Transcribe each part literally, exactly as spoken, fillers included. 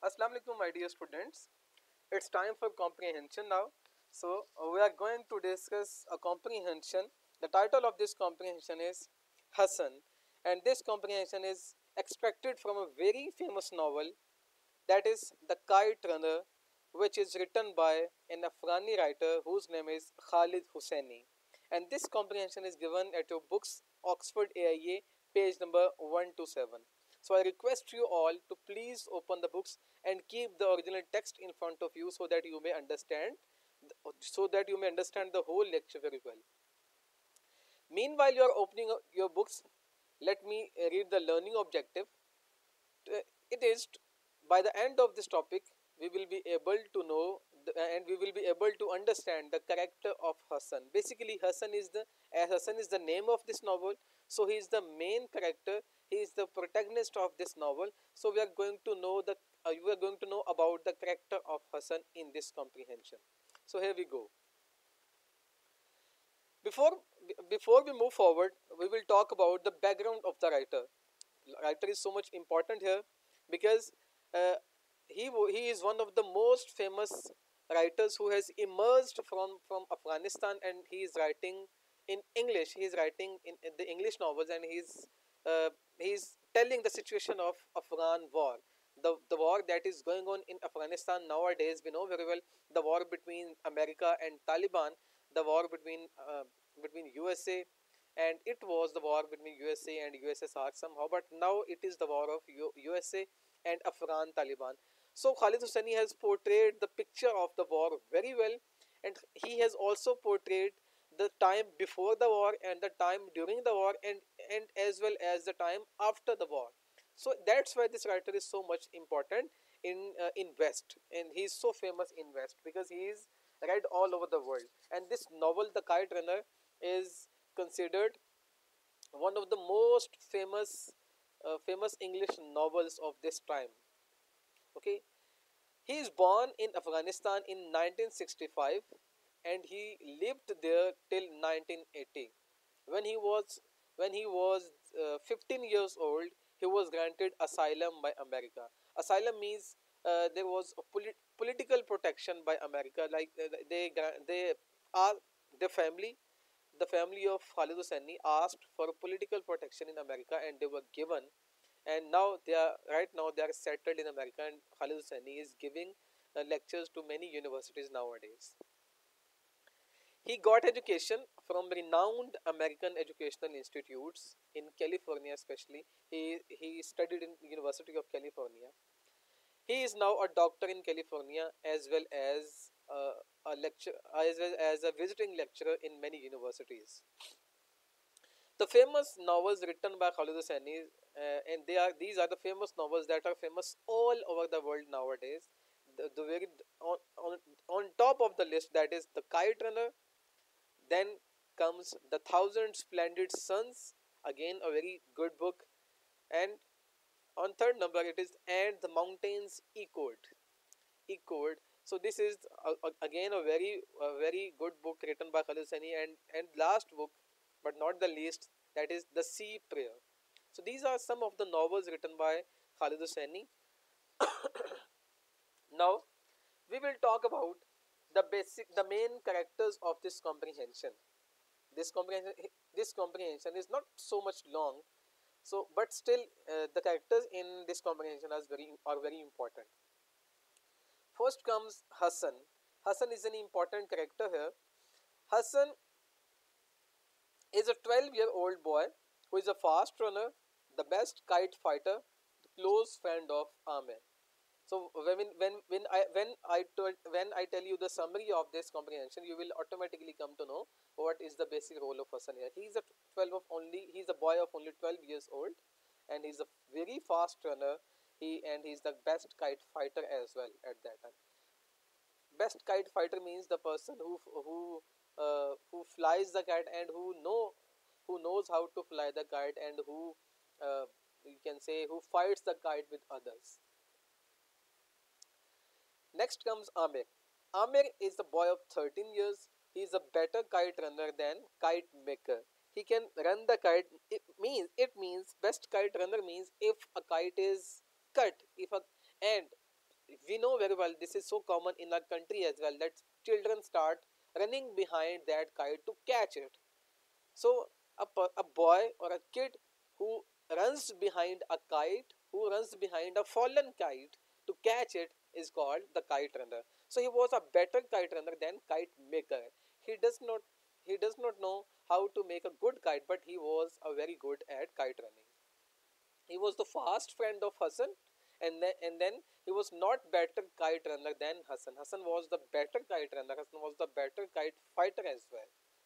Assalamu alaikum, my dear students. It's time for comprehension now. So, uh, we are going to discuss a comprehension. The title of this comprehension is Hassan, and this comprehension is extracted from a very famous novel, that is The Kite Runner, which is written by an Afghani writer whose name is Khalid Hosseini. And this comprehension is given at your books Oxford A I A, page number one two seven. So I request you all to please open the books and keep the original text in front of you so that you may understand so that you may understand the whole lecture very well. Meanwhile, you are opening your books. Let me read the learning objective. Uh, It is by the end of this topic we will be able to know the, and we will be able to understand the character of Hassan. Basically, Hassan is the as Hassan is the name of this novel, so he is the main character. He is the protagonist of this novel. So we are going to know the uh, we are going to know about the character of Hassan in this comprehension. So here we go. Before before we move forward, we will talk about the background of the writer. Writer is so much important here because uh, he he is one of the most famous writers who has emerged from from Afghanistan, and he is writing in English. He is writing in, in the English novels, and he's uh, he's telling the situation of Afghan war, the the war that is going on in Afghanistan nowadays. We know very well the war between America and Taliban, the war between uh, between U S A, and it was the war between U S A and U S S R somehow, but now it is the war of U- USA and Afghan Taliban. So Khalid Hosseini has portrayed the picture of the war very well, and he has also portrayed the time before the war and the time during the war, and and as well as the time after the war. So that's why this writer is so much important in uh, in West, and he is so famous in West because he is read all over the world. And this novel, The Kite Runner, is considered one of the most famous uh, famous English novels of this time. Okay, he is born in Afghanistan in nineteen sixty-five, and he lived there till nineteen eighty. When he was when he was uh, fifteen years old, he was granted asylum by America. Asylum means uh, there was a polit- political protection by America. Like uh, they gra- they are the family the family of Khalid Hosseini asked for political protection in America, and they were given. And now they are right now they are settled in America, and Khalid Hosseini is giving uh, lectures to many universities nowadays. He got education from renowned American educational institutes in California, especially. He he studied in University of California. He is now a doctor in California, as well as uh, a lecture as well as a visiting lecturer in many universities. The famous novels written by Khalid Hosseini, uh, and they are these are the famous novels that are famous all over the world nowadays. The, the very on, on on top of the list, that is The Kite Runner. Then comes The Thousand Splendid Suns, again a very good book. And on third number it is And the Mountains Echoed. Echoed. So this is uh, uh, again a very a very good book written by Khalid Hosseini, and and last book, but not the least, that is The Sea Prayer. So these are some of the novels written by Khalid Hosseini. Now we will talk about the basic the main characters of this comprehension. This comprehension this comprehension is not so much long, so but still uh, the characters in this comprehension are very are very important. First comes Hassan. Hassan is an important character here. Hassan is a twelve year old boy who is a fast runner, the best kite fighter, the close friend of Amir. So when when when I when I told when I tell you the summary of this comprehension, you will automatically come to know what is the basic role of Hassan here. He is a twelve of only he is a boy of only twelve years old, and he is a very fast runner. He and he is the best kite fighter as well at that time. Best kite fighter means the person who who uh, who flies the kite, and who know who knows how to fly the kite, and who uh, you can say who fights the kite with others. Next comes Amir. Amir is a boy of thirteen years. He is a better kite runner than kite maker. He can run the kite. It means it means best kite runner means if a kite is cut, if a and we know very well this is so common in our country as well, that children start running behind that kite to catch it. So a, a boy or a kid who runs behind a kite, who runs behind a fallen kite to catch it, is called the kite runner. So he was a better kite runner than kite maker. He does not he does not know how to make a good kite, but he was a very good at kite running. He was the fast friend of Hassan, and then, and then he was not better kite runner than Hassan. Hassan was the better kite runner. Hassan was the better kite fighter as well,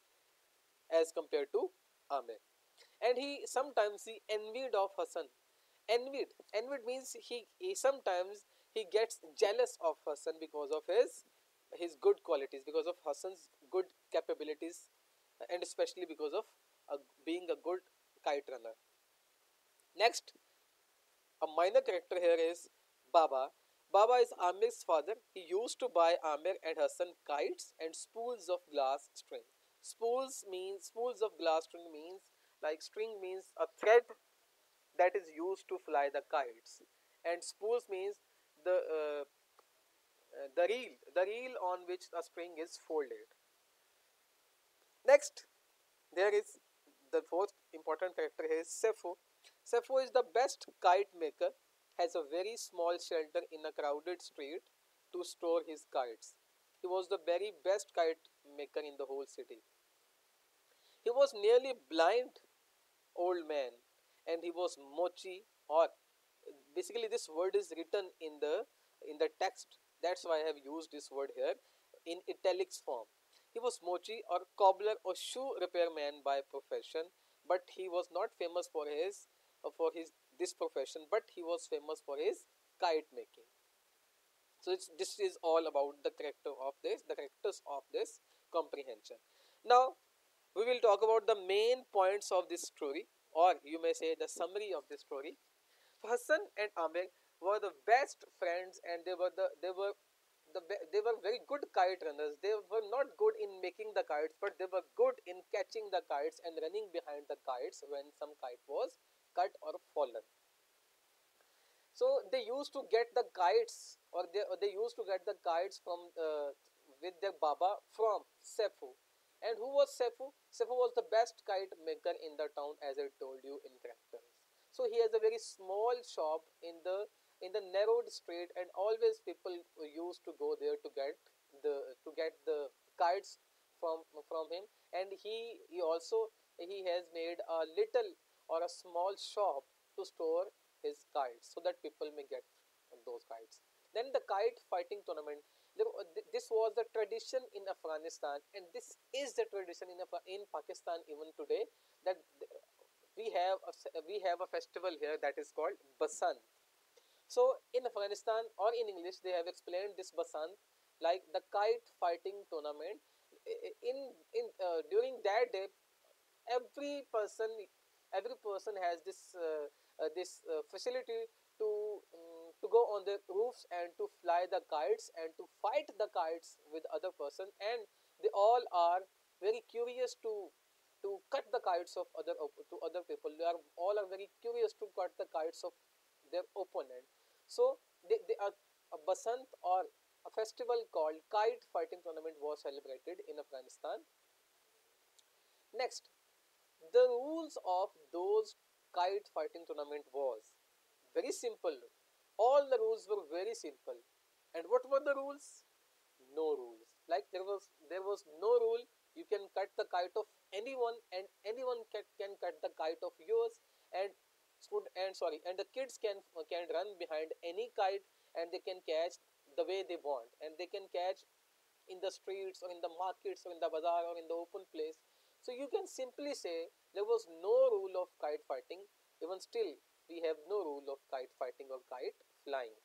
as compared to Amir. And he sometimes he envied of Hassan. Envied. Envied means he, he sometimes he gets jealous of Hassan because of his his good qualities, because of Hassan's good capabilities, and especially because of uh, being a good kite runner. Next, a minor character here is Baba. Baba is Amir's father. He used to buy Amir and Hassan kites and spools of glass string. Spools means spools of glass string means, like, string means a thread that is used to fly the kites, and spools means the uh, uh, the reel the reel on which a string is folded. Next, there is the fourth important character here is Sefo. Sefo is the best kite maker, has a very small shelter in a crowded street to store his kites. He was the very best kite maker in the whole city. He was nearly blind old man, and he was mochi, or basically this word is written in the in the text. That's why I have used this word here in italics form. He was mochi or cobbler or shoe repairman by profession, but he was not famous for his uh, for his this profession, but he was famous for his kite making. So it's, this is all about the character of this, the characters of this comprehension. Now we will talk about the main points of this story, or you may say the summary of this story. So Hassan and Amir were the best friends, and they were the they were the they were very good kite runners. They were not good in making the kites, but they were good in catching the kites and running behind the kites when some kite was cut or fallen. So they used to get the kites, or they, or they used to get the kites from uh, with their Baba from Sefu. And who was Sefu? Sefu was the best kite maker in the town, as I told you in characters. So he has a very small shop in the in the narrowed street, and always people used to go there to get the to get the kites from from him. And he he also he has made a little or a small shop to store his kites, so that people may get those kites. Then the kite fighting tournament. This was the tradition in Afghanistan, and this is the tradition in in Pakistan even today. That we have a, we have a festival here that is called Basant. So in Afghanistan, or in English, they have explained this Basant like the kite fighting tournament. In in uh, during that day, every person every person has this uh, uh, this uh, facility to um, to go on the roofs and to fly the kites and to fight the kites with other person, and they all are very curious to to cut the kites of other to other people. They are all are very curious to cut the kites of their opponent. So they, they are a Basant, or a festival called kite fighting tournament, was celebrated in Afghanistan. Next, the rules of those kite fighting tournament was very simple. All the rules were very simple. And what were the rules? No rules. Like there was there was no rule. You can cut the kite of anyone, and anyone can, can cut the kite of yours. And and sorry, and the kids can can run behind any kite, and they can catch the way they want, and they can catch in the streets or in the markets or in the bazaar or in the open place. So you can simply say there was no rule of kite fighting. Even still, we have no rule of kite fighting or kite flying.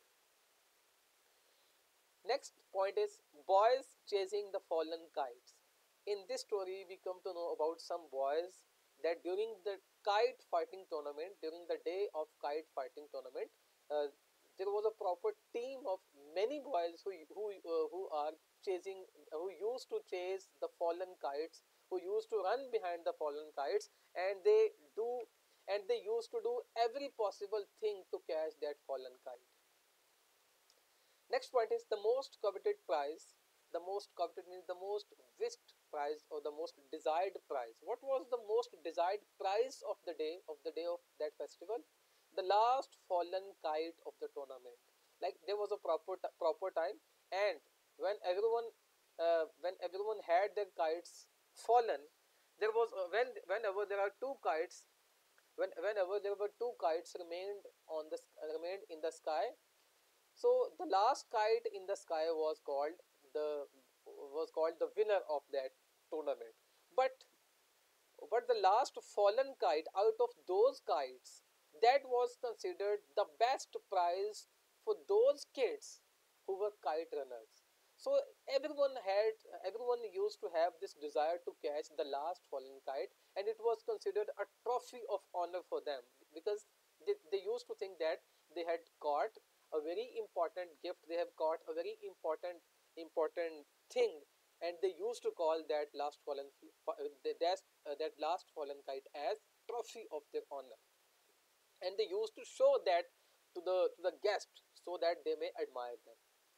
Next point is boys chasing the fallen kites. In this story, we come to know about some boys that during the kite fighting tournament, during the day of kite fighting tournament, uh, there was a proper team of many boys who who uh, who are chasing, who used to chase the fallen kites, who used to run behind the fallen kites, and they do and they used to do every possible thing to catch that fallen kite. Next point is the most coveted prize. The most coveted means the most wished prize or the most desired prize. What was the most desired prize of the day of the day of that festival? The last fallen kite of the tournament. Like there was a proper proper time, and when everyone uh, when everyone had their kites fallen, there was uh, when whenever there are two kites, when whenever there were two kites remained on the remained in the sky, so the last kite in the sky was called the was called the winner of that tournament. But but the last fallen kite out of those kites, that was considered the best prize for those kids who were kite runners. So everyone had everyone used to have this desire to catch the last fallen kite, and it was considered a trophy of honor for them, because they, they used to think that they had caught a very important gift, they have caught a very important important thing, and they used to call that last fallen uh, that, uh, that last fallen kite as trophy of their honor, and they used to show that to the to the guests so that they may admire them.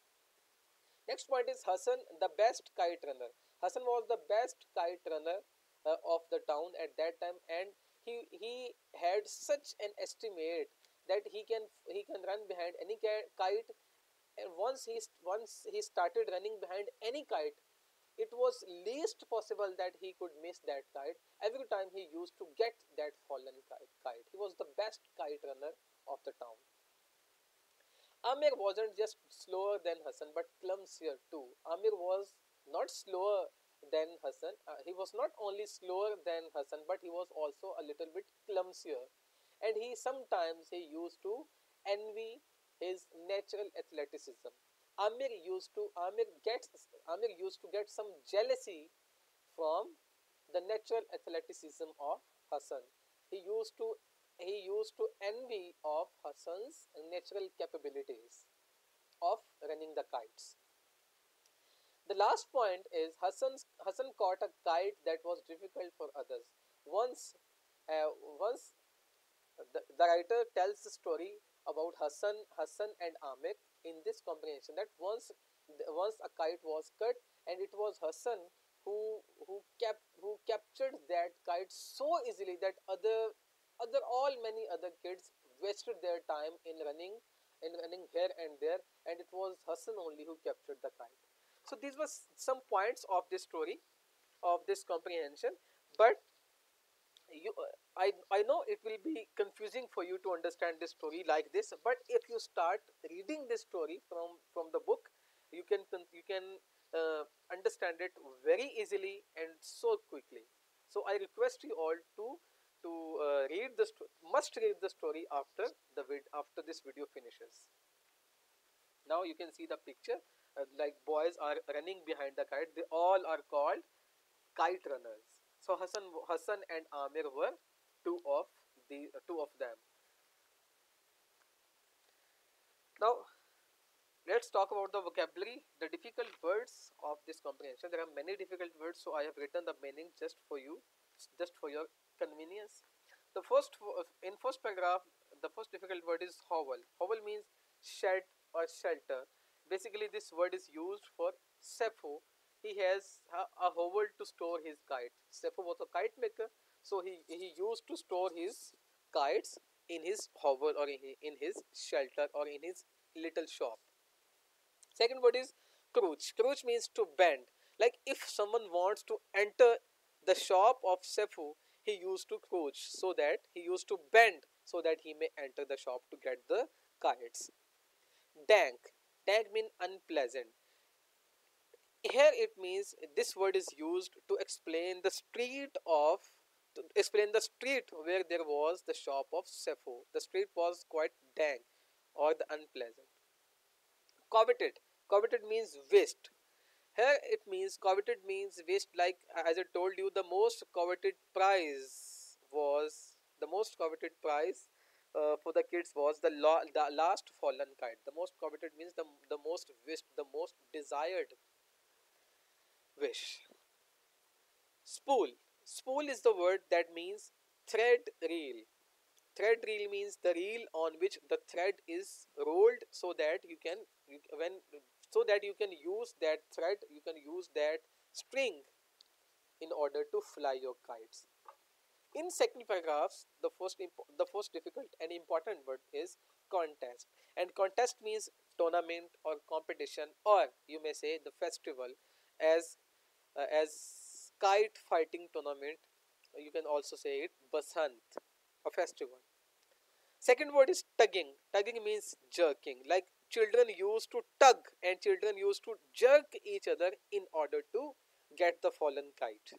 Next point is Hassan, the best kite runner. Hassan was the best kite runner uh, of the town at that time, and he he had such an estimate that he can he can run behind any kite, and once he once he started running behind any kite, it was least possible that he could miss that kite. Every time he used to get that fallen kite. He was the best kite runner of the town. Amir wasn't just slower than Hassan but clumsier too. Amir was not slower than Hassan. Uh, he was not only slower than Hassan, but he was also a little bit clumsier. And he sometimes he used to envy his natural athleticism. Amir used to Amir gets Amir used to get some jealousy from the natural athleticism of Hassan. He used to he used to envy of Hassan's natural capabilities of running the kites. The last point is Hassan's Hassan caught a kite that was difficult for others. Once, uh, once the, the writer tells the story about Hassan, Hassan and Amir in this comprehension that once once a kite was cut, and it was Hassan who who kept who captured that kite so easily that other other all many other kids wasted their time in running in running here and there, and it was Hassan only who captured the kite. So these were some points of this story, of this comprehension, but you uh, I, I know it will be confusing for you to understand this story like this, but if you start reading this story from from the book, you can you can uh, understand it very easily and so quickly. So I request you all to to uh, read the must read the story after the vid after this video finishes. Now you can see the picture, uh, like boys are running behind the kite. They all are called kite runners. So Hassan, Hassan and Amir were two of the uh, two of them. Now let's talk about the vocabulary, the difficult words of this comprehension. There are many difficult words, so I have written the meaning just for you, just for your convenience. The first in first paragraph, the first difficult word is hovel. Hovel means shed or shelter. Basically, this word is used for Sepho. He has a, a hovel to store his kite. Sepho was a kite maker, so he, he used to store his kites in his hovel or in his, in his shelter or in his little shop. Second word is crouch. Crouch means to bend. Like if someone wants to enter the shop of Sepho, he used to crouch, so that he used to bend so that he may enter the shop to get the kites. Dank. Dank means unpleasant. Here it means this word is used to explain the street of to explain the street where there was the shop of Sepho. The street was quite dank or the unpleasant. Coveted. Coveted means wished. Here it means coveted means wished, like as I told you, the most coveted prize was the most coveted prize uh, for the kids was the, la- the last fallen kite. The most coveted means the, the most wished, the most desired wish. Spool. Spool is the word that means thread reel. Thread reel means the reel on which the thread is rolled so that you can You, when so that you can use that thread, you can use that string in order to fly your kites. In second paragraphs, the first the first difficult and important word is contest, and contest means tournament or competition, or you may say the festival, as uh, as kite fighting tournament. You can also say it basant, a festival. Second word is tugging. Tugging means jerking. Like children used to tug and children used to jerk each other in order to get the fallen kite.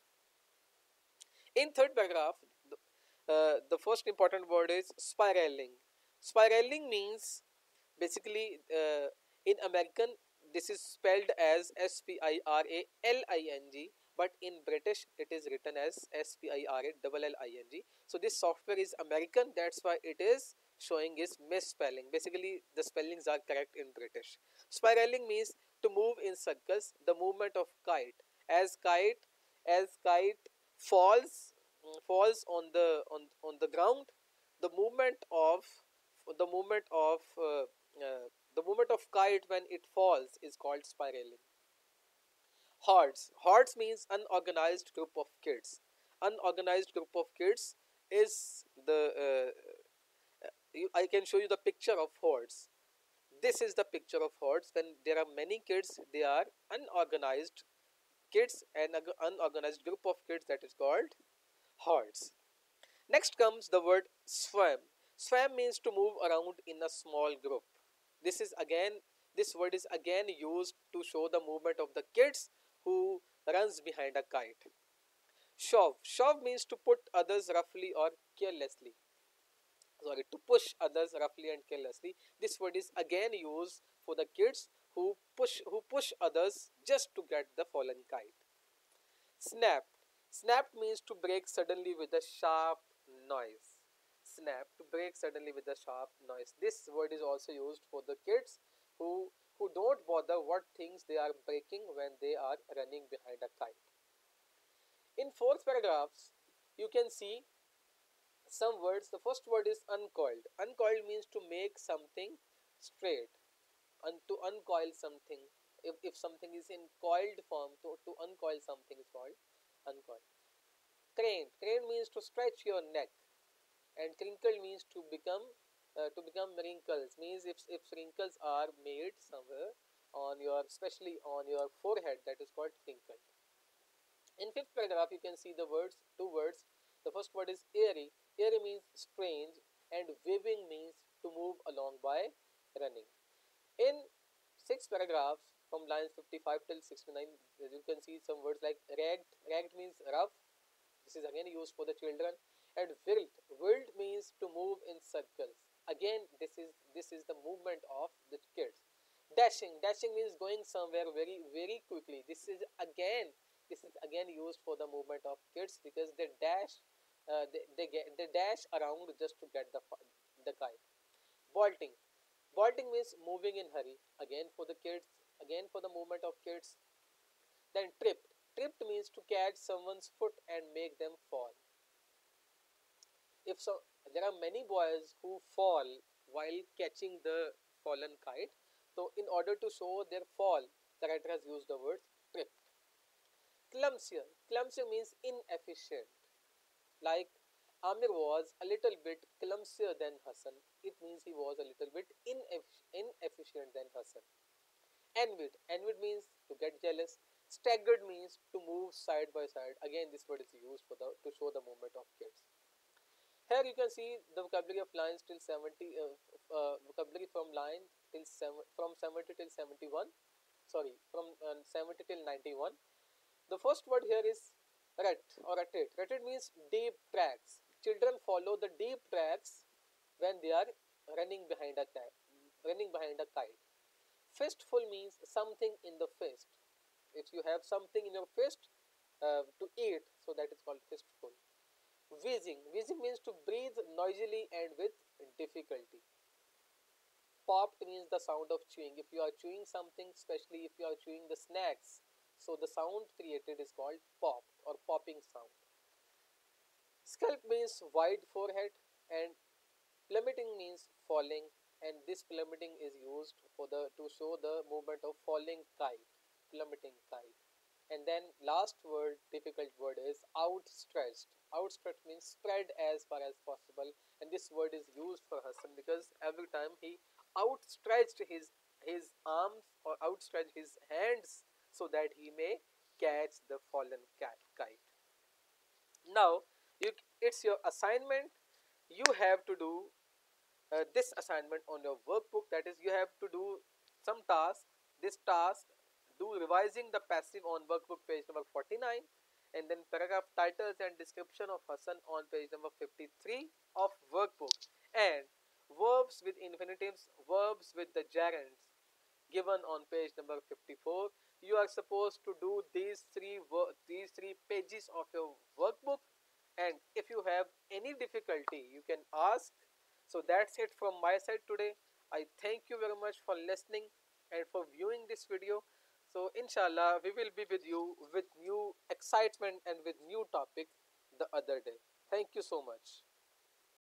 In third paragraph, the, uh, the first important word is spiraling. Spiraling means basically uh, in American this is spelled as S P I R A L I N G, but in British it is written as S P I R A L L I N G. So this software is American, that's why it is showing is misspelling. Basically the spellings are correct in British. Spiraling means to move in circles, the movement of kite. As kite as kite falls mm, falls on the on on the ground, the movement of the movement of uh, uh, the movement of kite when it falls is called spiraling. Hordes. Hordes means unorganized group of kids. Unorganized group of kids is the uh, uh, you, I can show you the picture of hordes. This is the picture of hordes. When there are many kids, they are unorganized kids, and an unorganized group of kids, that is called hordes. Next comes the word swam. Swam means to move around in a small group. This is again this word is again used to show the movement of the kids who runs behind a kite. Shove. Shove means to put others roughly or carelessly. Sorry, to push others roughly and carelessly. This word is again used for the kids who push who push others just to get the fallen kite. Snap. Snap means to break suddenly with a sharp noise. Snap, to break suddenly with a sharp noise. This word is also used for the kids who who don't bother what things they are breaking when they are running behind a kite. In fourth paragraphs, you can see some words. The first word is uncoiled. Uncoiled means to make something straight. Un to uncoil something. If, if something is in coiled form, to, to uncoil something is called uncoiled. Crane. Crane means to stretch your neck, and crinkle means to become uh, to become wrinkles. Means if if wrinkles are made somewhere on your, especially on your forehead, that is called crinkle. In fifth paragraph, you can see the words two words. The first word is airy. Airy means strange, and waving means to move along by running. In six paragraphs from lines fifty-five till sixty-nine, you can see some words like ragged. Ragged means rough. This is again used for the children. And wilt. Wilt means to move in circles. Again, this is this is the movement of the kids. Dashing. Dashing means going somewhere very very quickly. This is again this is again used for the movement of kids because they dash uh, they, they get they dash around just to get the the kite. Bolting. Bolting means moving in hurry. Again for the kids. Again for the movement of kids. Then tripped. Tripped means to catch someone's foot and make them fall. If so, there are many boys who fall while catching the fallen kite. So, in order to show their fall, the writer has used the word tripped. Clumsier. Clumsier means inefficient. Like Amir was a little bit clumsier than Hassan. It means he was a little bit ineff- inefficient than Hassan. Envied. Envied means to get jealous. Staggered means to move side by side. Again, this word is used for the to show the movement of kids. Here you can see the vocabulary of lines till seventy, uh, uh, vocabulary from line till seven, from seventy till seventy-one. Sorry, from uh, seventy till ninety-one. The first word here is rut or rutted. Rutted means deep tracks. Children follow the deep tracks when they are running behind a kite. Running behind a kite. Fistful means something in the fist. If you have something in your fist uh, to eat, so that is called fistful. Wheezing. Wheezing means to breathe noisily and with difficulty. Popped means the sound of chewing. If you are chewing something, especially if you are chewing the snacks, so the sound created is called popped or popping sound. Scalp means wide forehead, and plummeting means falling, and this plummeting is used for the to show the movement of falling kite, plummeting kite. And then last word, difficult word is outstretched. Outstretched means spread as far as possible, and this word is used for Hassan because every time he outstretched his his arms or outstretched his hands so that he may catch the fallen cat, kite. Now, you, it's your assignment. You have to do uh, this assignment on your workbook. That is, you have to do some task. This task, do revising the passive on workbook page number forty-nine, and then paragraph titles and description of Hassan on page number fifty-three of workbook, and verbs with infinitives, verbs with the gerunds given on page number fifty-four. You are supposed to do these three these three pages of your workbook, and if you have any difficulty you can ask. So that's it from my side today. I thank you very much for listening and for viewing this video. So inshallah we will be with you with new excitement and with new topic the other day. Thank you so much.